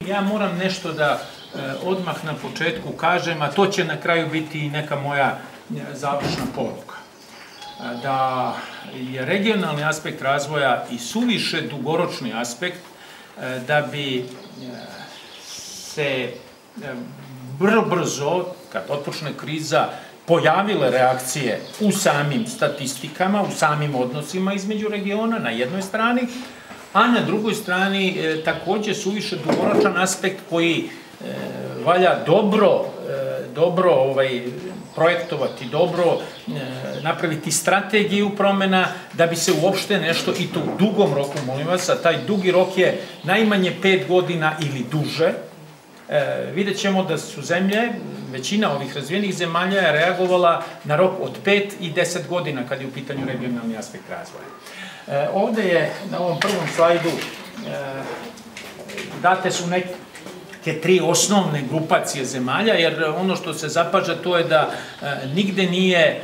Ja moram nešto da odmah na početku kažem, a to će na kraju biti i neka moja završna poruka. Da je regionalni aspekt razvoja i suviše dugoročni aspekt da bi se vrlo brzo, kad otpočne kriza, pojavile reakcije u samim statistikama, u samim odnosima između regiona na jednoj strani, a na drugoj strani takođe suviše dugoročan aspekt koji valja dobro projektovati, dobro napraviti strategiju promena da bi se uopšte nešto, i to u dugom roku, molim vas, a taj dugi rok je najmanje 5 godina ili duže. Vidjet ćemo da su zemlje, većina ovih razvijenih zemalja je reagovala na rok od 5 i 10 godina kad je u pitanju regionalni aspekt razvoja. Ovde je na ovom prvom slajdu date su neke 3 osnovne grupacije zemalja, jer ono što se zapaža to je da nigde nije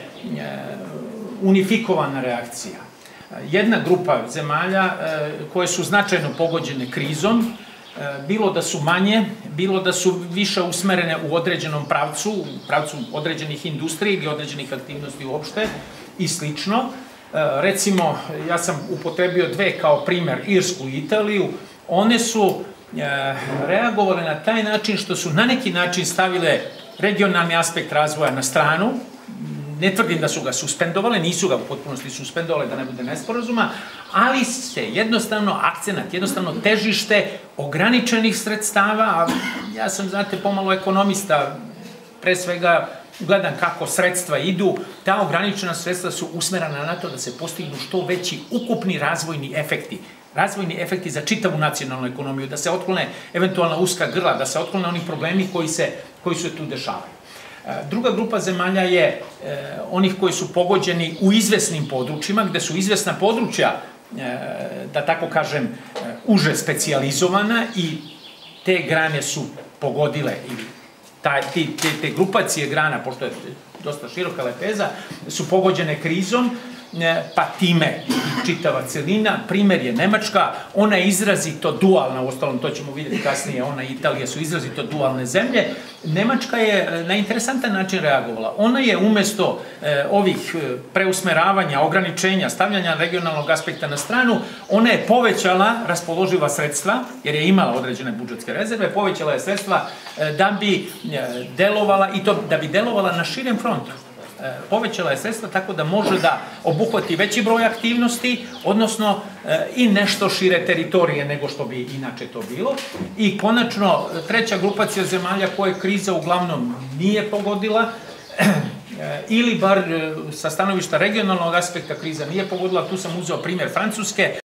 unifikovana reakcija. Jedna grupa zemalja koje su značajno pogođene krizom, bilo da su manje, bilo da su više usmerene u određenom pravcu, u pravcu određenih industrija ili određenih aktivnosti uopšte i slično. Recimo, ja sam upotrebio 2 kao primer, Irsku i Italiju. One su reagovale na taj način što su na neki način stavile regionalni aspekt razvoja na stranu. Ne tvrdim da su ga suspendovale, nisu ga u potpunosti suspendovale, da ne bude nesporazuma, ali se jednostavno akcenat, jednostavno težište ograničenih sredstava, a ja sam, znate, pomalo ekonomista, pre svega gledam kako sredstva idu, ta ograničena sredstva su usmerana na to da se postignu što veći ukupni razvojni efekti za čitavu nacionalnu ekonomiju, da se otklone eventualna uska grla, da se otklone oni problemi koji se tu dešavaju. Druga grupa zemalja je onih koji su pogođeni u izvesnim područjima, gde su izvesna područja, da tako kažem, uže specijalizovana i te grane su pogodile, ili te grupacije grana, pošto je dosta široka lepeza, su pogođene krizom, pa time i čitava celina. Primer je Nemačka, ona je izrazito dualna, uostalom to ćemo vidjeti kasnije, ona i Italija su izrazito dualne zemlje. Nemačka je na interesantan način reagovala. Ona je umesto ovih preusmeravanja, ograničenja, stavljanja regionalnog aspekta na stranu, ona je povećala raspoloživa sredstva, jer je imala određene budžetske rezerve, povećala je sredstva da bi delovala, i to da bi delovala na širem frontu. Povećala je sredstva tako da može da obuhvati veći broj aktivnosti, odnosno i nešto šire teritorije nego što bi inače to bilo. I konačno, treća grupacija zemalja koje kriza uglavnom nije pogodila, ili bar sa stanovišta regionalnog aspekta kriza nije pogodila, tu sam uzeo primer Francuske.